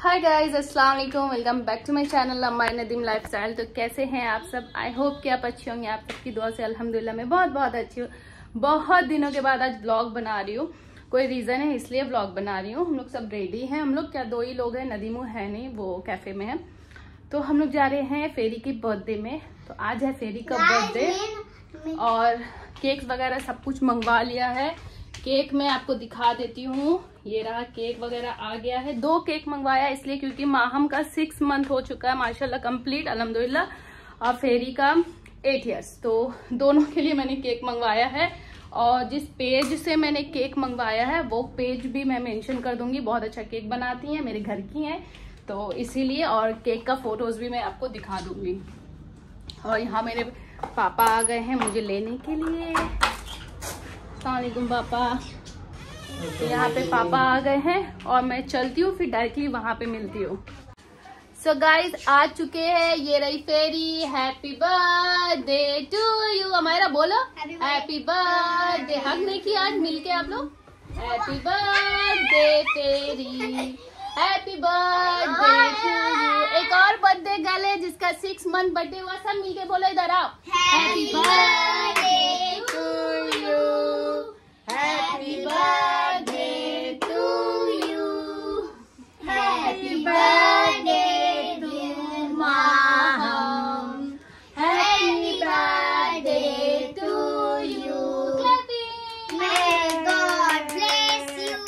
हाय guys, अस्सलाम वालेकुम। Welcome back to my channel Ammai Nadeem lifestyle. तो कैसे हैं आप सब? आई होप कि आप अच्छे होंगे। आप सबकी दुआ से अल्हम्दुलिल्लाह मैं बहुत अच्छी हूँ। बहुत दिनों के बाद आज ब्लॉग बना रही हूँ। कोई रीज़न है इसलिए ब्लॉग बना रही हूँ। हम लोग सब रेडी हैं। हम लोग क्या दो ही लोग हैं, नदीमू है नहीं, वो कैफे में है। तो हम लोग जा रहे हैं फेरी की बर्थडे में। तो आज है फेरी का बर्थडे और केक्स वगैरह सब कुछ मंगवा लिया है। केक मैं आपको दिखा देती हूँ। ये रहा, केक वगैरह आ गया है। 2 केक मंगवाया इसलिए क्योंकि माहम का 6 मंथ हो चुका है माशाल्लाह कंप्लीट अल्हम्दुलिल्लाह, और फेरी का 8 इयर्स। तो दोनों के लिए मैंने केक मंगवाया है। और जिस पेज से मैंने केक मंगवाया है वो पेज भी मैं मेंशन कर दूंगी। बहुत अच्छा केक बनाती हैं, मेरे घर की हैं, तो इसीलिए। और केक का फोटोज भी मैं आपको दिखा दूंगी। और यहाँ मेरे पापा आ गए हैं मुझे लेने के लिए। अस्सलामुअलैकुम पापा। यहाँ पे पापा आ गए हैं और मैं चलती हूँ, फिर डायरेक्टली वहां पे मिलती हूँ। सो गाइज आ चुके हैं, ये रही Feri. Happy birthday to you. हमारा बोलो हैप्पी बर्थडे। हक नहीं किया आज मिलके आप लोग? Happy birthday Feri, happy birthday to you. एक और बर्थडे गर्ल है जिसका 6 मंथ बर्थडे हुआ, सब मिलके बोलो इधर आओ। Happy birthday to you, happy birthday to you, happy birthday to Maham, happy birthday to you. May God bless you.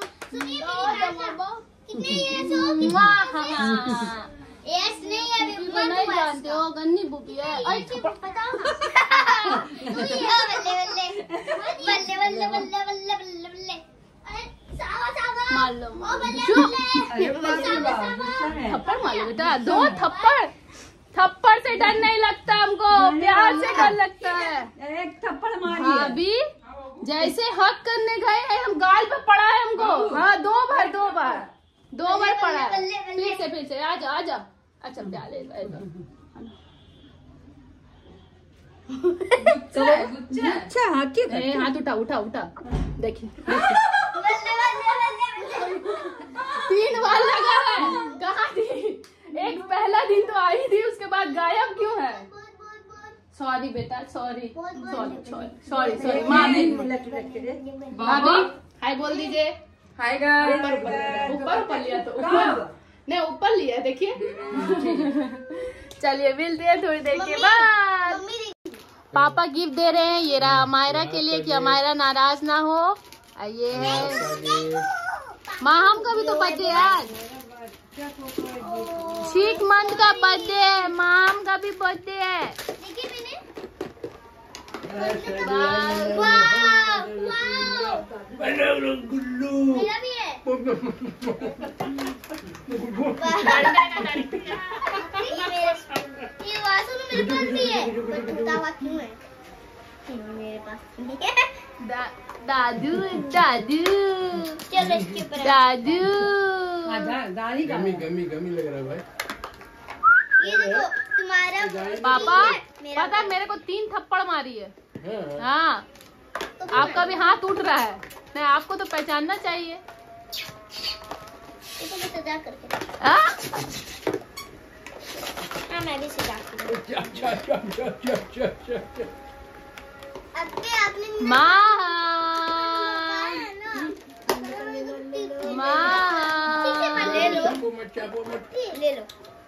Yes, नहीं अभी नहीं जानते हो, गन्नी बुकी है। बल्ले बल्ले बल्ले बल्ले बल्ले बल्ले बल्ले बल्ले। मार लो, थप्पड़ मार लो बेटा। 2 थप्पड़। थप्पड़ से डर नहीं लगता हमको, प्यार से डर लगता है। एक थप्पड़ मारिए। हाँ, अभी जैसे हक करने गए हैं हम, गाल पे पड़ा है हमको। हाँ, 2 बार पड़ा है। फिर से आ जाओ। अच्छा प्यार ले अच्छा हाथ उठा देखिए 3 बार लगा है। कहाँ थी? एक पहला दिन तो आई थी, उसके बाद गायब क्यों है? सॉरी बेटा, सॉरी। भाभी हाय बोल दीजिए। हाय ऊपर लिया तो नहीं, ऊपर लिया देखिए। चलिए मिलते हैं थोड़ी देर के बाद। पापा गिफ्ट दे रहे हैं, ये रहा अमायरा के लिए कि अमायरा नाराज ना हो। ये है माहम का भी तो बर्थडे है आज। 6 मंथ का बर्थडे है, माहम का भी बर्थडे है। मेरा भी है। ये वासु मेरे पास भी है। टूटा हुआ क्यों है? मेरे पास नहीं है। दादू चलो इसके ऊपर दादू गमी लग रहा है भाई। ये देखो तुम्हारा पापा, पता है मेरे को 3 थप्पड़ मारी है। हाँ, आपका भी हाथ उठ रहा है। नहीं, आपको तो पहचानना चाहिए। तो मैं सजा करके। हाँ, मैं भी सजा करके। आपने ले लो।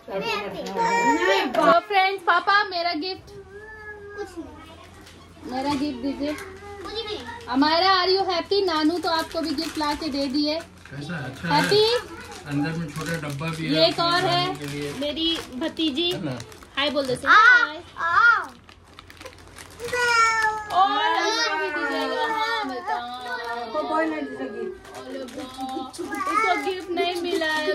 तो फ्रेंड्स, पापा मेरा गिफ्ट कुछ नहीं, मेरा गिफ्ट दीजिए। कुछ नहीं। हमारा आर यू हैप्पी? नानू तो आपको भी गिफ्ट ला के दे दिए। कैसा अच्छा हैप्पी। अंदर में छोटा डब्बा भी ये है। एक और है मेरी भतीजी। हाय बोल दे। हाय। और भी दीजिएगा। हाँ बेटा, उसको गिफ्ट नहीं मिला है,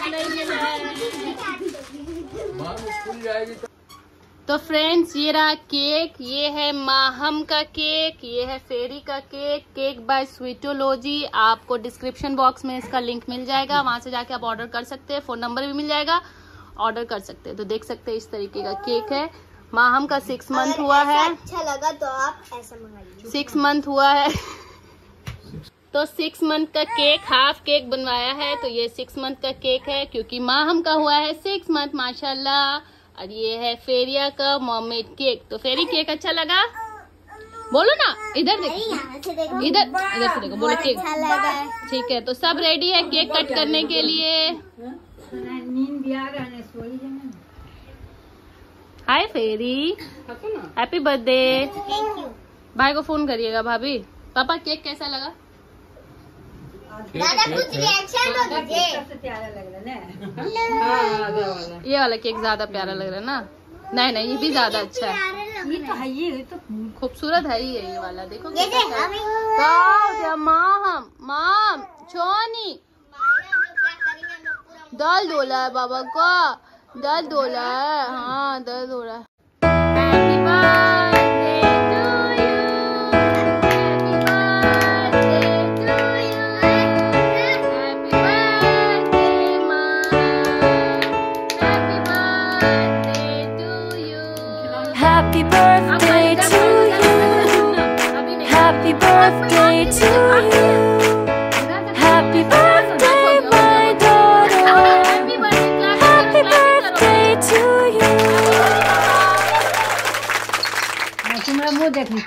माँ स्कूल जाएगी तो फ्रेंड्स ये रहा केक। ये है माहम का केक, ये है फेरी का केक। Cake bye स्वीटोलॉजी। आपको डिस्क्रिप्शन बॉक्स में इसका लिंक मिल जाएगा, वहां से जाके आप ऑर्डर कर सकते हैं। फोन नंबर भी मिल जाएगा, ऑर्डर कर सकते हैं। तो देख सकते हैं इस तरीके का केक है। माहम का 6 मंथ हुआ है। अच्छा लगा तो आप ऐसा मंगाइए। 6 मंथ हुआ है। तो 6 मंथ का केक, हाफ केक बनवाया है। तो ये 6 मंथ का केक है क्योंकि माहम का हुआ है 6 मंथ माशाल्लाह। और ये है फेरिया का मॉममेड केक। तो फेरी केक अच्छा लगा? बोलो ना, इधर देखो, इधर से देखो, बोलो केक ठीक है। तो सब रेडी है केक कट करने के लिए। Hi Feri, happy birthday. भाई को फोन करिएगा भाभी। पापा केक कैसा लगा? दादा कुछ रिएक्शन तो दीजिए। ये वाला केक ज्यादा प्यारा लग रहा है ना? नहीं ये भी ज्यादा अच्छा है। ये तो है, ये तो खूबसूरत है ये वाला। देखो ये कैसा देख, है। माम छोनी दाल डोला है बाबा का, दाल डोला है। हाँ दाल डोला है। Happy birthday to you. Happy birthday to you. Happy birthday, my daughter. Happy birthday to you. तुम्हारा मुंह देखना।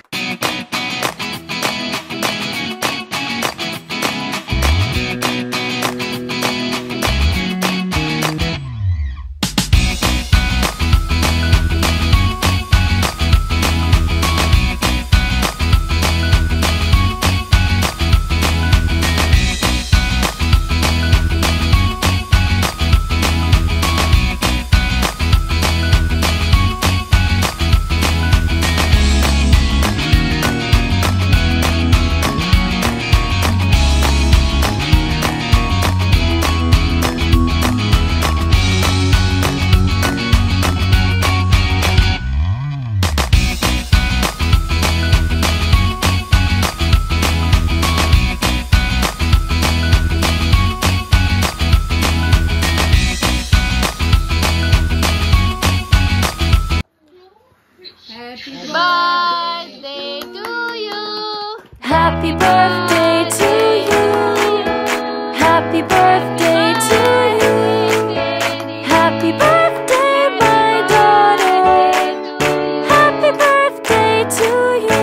Birthday to you. Happy birthday to you. Happy birthday to you. Happy birthday, my daughter. Happy birthday to you.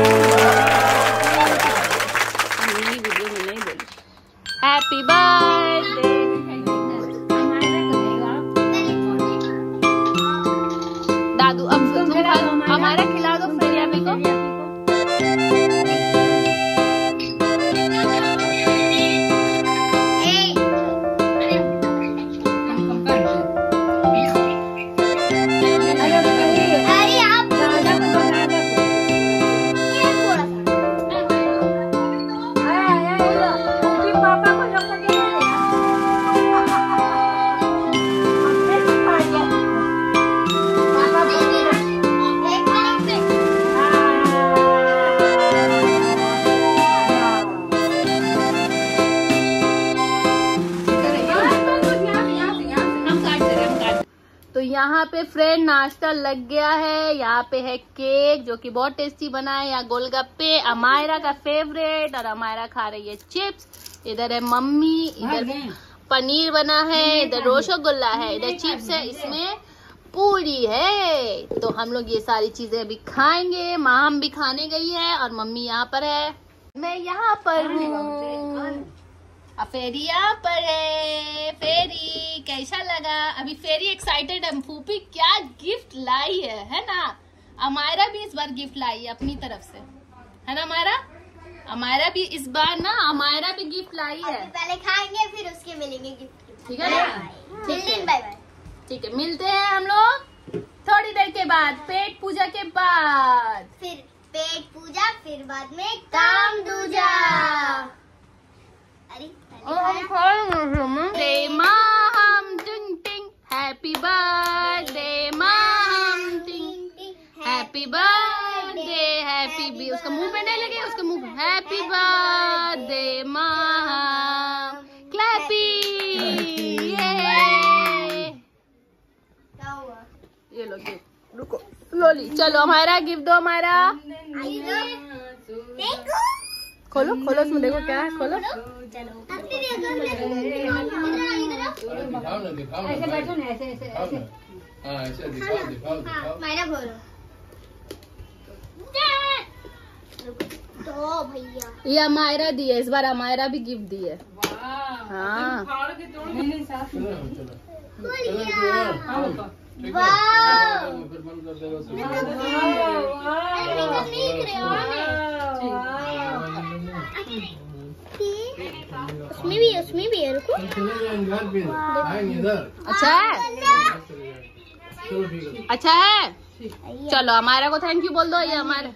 Happy birthday. दादू अब तुम हमारा खिला दो फिर अभी को। अरे आप दादा को बता दो। ये थोड़ा सा पापा को लोग दे तो यहाँ पे फ्रेंड नाश्ता लग गया है। यहाँ पे है केक जो कि बहुत टेस्टी बना है। यहाँ गोलगप्पे अमायरा का फेवरेट, और अमायरा खा रही है चिप्स। इधर है मम्मी, इधर पनीर बना है, इधर रसगुल्ला है, इधर चिप्स है, इसमें पूरी है। तो हम लोग ये सारी चीजें अभी खाएंगे। माम भी खाने गई है और मम्मी यहाँ पर है, मैं यहाँ पर हूँ। फेरी यहाँ पर है। फेरी कैसा लगा? अभी फेरी एक्साइटेड है। फूफी क्या गिफ्ट लाई है ना? अमायरा भी इस बार गिफ्ट लाई है अपनी तरफ से, है ना अमायरा? अमायरा भी इस बार ना, अमायरा भी गिफ्ट लाई है। पहले खाएंगे फिर उसके मिलेंगे गिफ्ट। ठीक है ना? ठीक है, बाय बाय। ठीक है, मिलते हैं हम लोग थोड़ी देर के बाद, पेट पूजा के बाद। फिर पेट पूजा, फिर बाद में काम दूजा। अरे माहम टिंग टिंग, हैप्पी बर्थडे माहम टिंग, हैप्पी बर्थडे, हैप्पी भी उसका मुंह पे नहीं लगे, उसके मुंह पे हैप्पी बर्थडे माहम, क्लैपी। ये लो गिफ्ट, रुको लोली, चलो हमारा गिफ्ट दो हमारा। खोलो खोलो, उसमें देखो क्या है, खोलो। दिखाओ ना, दिखाओ ना ऐसे भाई। बैठो ना, ऐसे ऐसे दिखाओ ऐसे। ना। हाँ ऐसे दिखाओ दिखाओ दिखाओ। मायरा बोलो तो भैया ये अमायरा दी है इस बार, अमायरा भी गिफ्ट दी है। हाँ नहीं नहीं साफ चलो चलो ठीक है। वाह फिर बंद कर देगा सब। उसमें भी है रुको चले जाएंगे घर पे, आएंगे इधर। अच्छा है, चलो ठीक है। अच्छा है। चलो अमायरा को थैंक यू बोल दो। ये हमारे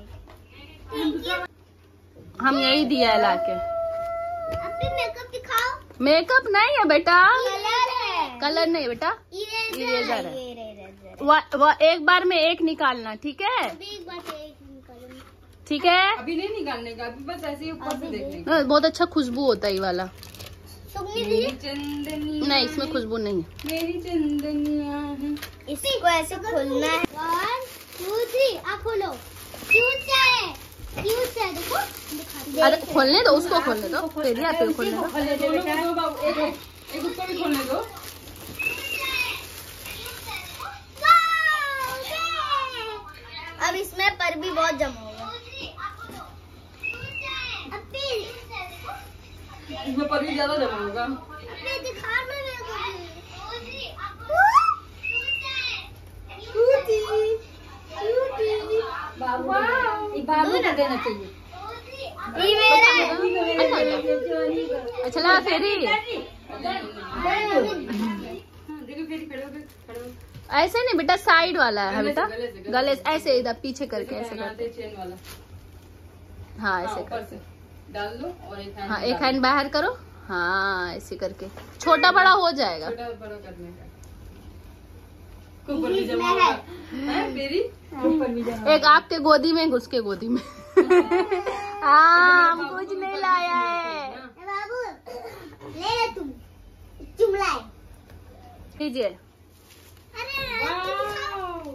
हम यही दिया है लाके। अभी मेकअप दिखाओ। मेकअप नहीं है बेटा, कलर है, कलर नहीं बेटा, इरेजर है। इरेजर वो एक बार में एक निकालना, ठीक है? अभी एक बार एक निकालो। ठीक है। अभी नहीं निकालने का, अभी बस ऐसे ही ऊपर से देखने का। बहुत अच्छा खुशबू होता है ये वाला। सुगनी दी चंदनी नहीं इसमें खुशबू नहीं है। मेरी चंदनिया है। इसको ऐसे खोलना है। 1 2 3 आप खोलो। क्यूट है, क्यूट है, देखो दिखा अरे खोलने दो उसको, खोलने दो, फिर आते हो खोलने दो। खोलने दो बेटा, एक उसको भी खोलने दो। अब इसमें पर भी बहुत जमा होगा। इसमें पर भी ज्यादा जमा होगा। दिखा मेरे बाबू को देना चाहिए। ये मेरा है। अच्छा ला फेरी, देखो फेरी खड़े हो। ऐसे नहीं बेटा, साइड वाला है बेटा, गले से, गले से ऐसे इधर पीछे करके ऐसे करके। चेन वाला। हाँ हाँ, ऐसे ऊपर कर, से डाल दो और एक हैंड हाँ एक हैंड बाहर करो। हाँ ऐसे करके छोटा बड़ा हो जाएगा। छोटा बड़ा करने का। ऊपर भी जमा होगा। हैं फेरी ऊपर भी जमा। एक आपके गोदी में, एक उसके गोदी में। हाँ हम कुछ नहीं लाया है। बाबू ले ले तुम चुमलाए। लीजिए। अरे एक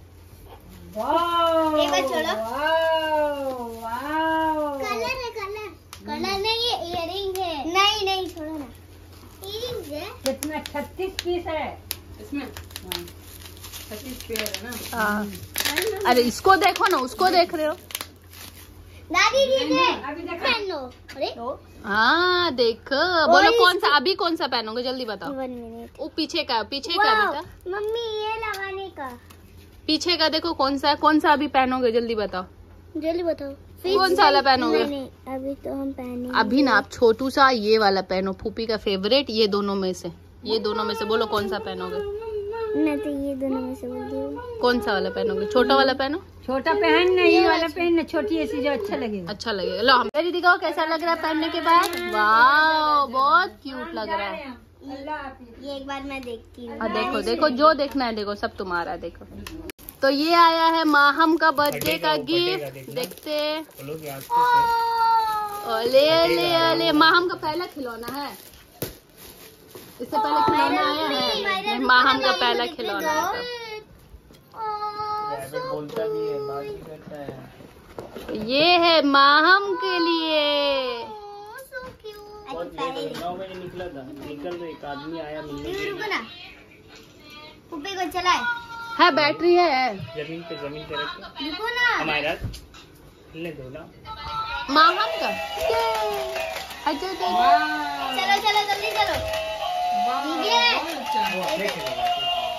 वाओ बार छोड़ो। वाओ कलर है, कलर कलर नहीं है, इयरिंग है। नहीं नहीं छोड़ो ना, इयरिंग है। कितना 36 पीस है इसमें। 36 पेयर है ना। हाँ अरे इसको देखो ना, उसको देख रहे हो। दादी दीजिए अभी देखो। पहन लो। अरे हाँ देखो, बोलो कौन सा, अभी कौन सा पहनोगे जल्दी बताओ। 1 मिनट। वो पीछे का, पीछे का बेटा, मम्मी ये लगाने का पीछे का देखो कौन सा है, कौन सा अभी पहनोगे जल्दी बताओ। जल्दी बताओ। कौन सा वाला पहनोगे? नहीं अभी तो हम पहने। अभी ना आप छोटू सा ये वाला पहनो, फूफी का फेवरेट। ये दोनों में से, ये दोनों में से बोलो कौन सा पहनोगे। मैं तो ये दोनों में से बोलती हूँ। कौन सा वाला पहनोगे? छोटा वाला पहनो, छोटा पहन ना, ये वाला पहन ना, छोटी ऐसी जो अच्छा लगेगा। अच्छा लगेगा। लो हम मेरी दिखाओ कैसा लग रहा है पहनने के बाद। वाह बहुत क्यूट लग रहा है। ये एक बार मैं देखती हूँ। हाँ देखो देखो, जो देखना है देखो, सब तुम्हारा है, देखो। तो ये आया है माहम का बर्थडे का गिफ्ट, देखते। ले ले ले, माहम का पहला खिलौना है, इससे पहले खिलौना आया है नहीं, माहम का पहला खिलौना है। बोलता भी है, बात भी करता है। ये है माहम के लिए। 9 बजे निकला था, निकल तो एक आदमी आया मिलने के लिए। रुको ना, पुप्पी को चलाए। है बैटरी है। जमीन पे रख के रुको ना। हमारा ले दो ना। माहम का अच्छा चलो चलो जल्दी चलो। दीजिए। वो अपने खेलेगा।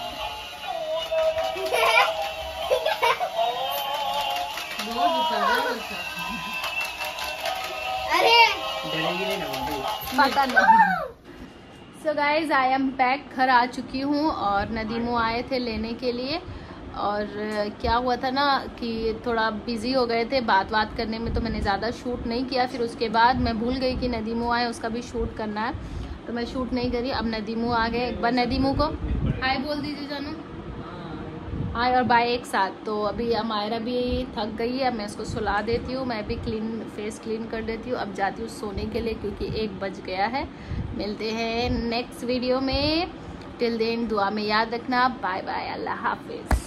अरे डरेगी नहीं ना भाई। पता नहीं। So guys I am back, घर आ चुकी हूँ और नदीमो आए थे लेने के लिए। और क्या हुआ था ना कि थोड़ा बिजी हो गए थे बात करने में, तो मैंने ज़्यादा शूट नहीं किया। फिर उसके बाद मैं भूल गई कि नदीमो आए, उसका भी शूट करना है, तो मैं शूट नहीं करी। अब नदीमो आ गए, एक बार नदीमो को हाय बोल दीजिए जानू, हाय और बाय एक साथ। तो अभी अमायरा भी थक गई है, मैं उसको सुला देती हूँ, मैं भी फेस क्लीन कर देती हूँ। अब जाती हूँ सोने के लिए क्योंकि 1 बज गया है। मिलते हैं नेक्स्ट वीडियो में, टिल देन दुआ में याद रखना। बाय बाय, अल्लाह हाफिज।